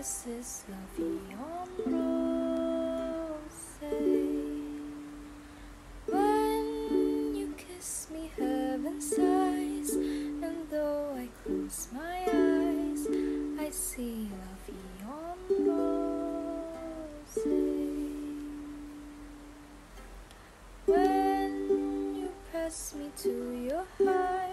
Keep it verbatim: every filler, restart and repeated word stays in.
This is La Vie En Rose. When you kiss me, heaven sighs, and though I close my eyes, I see La Vie En Rose. When you press me to your heart,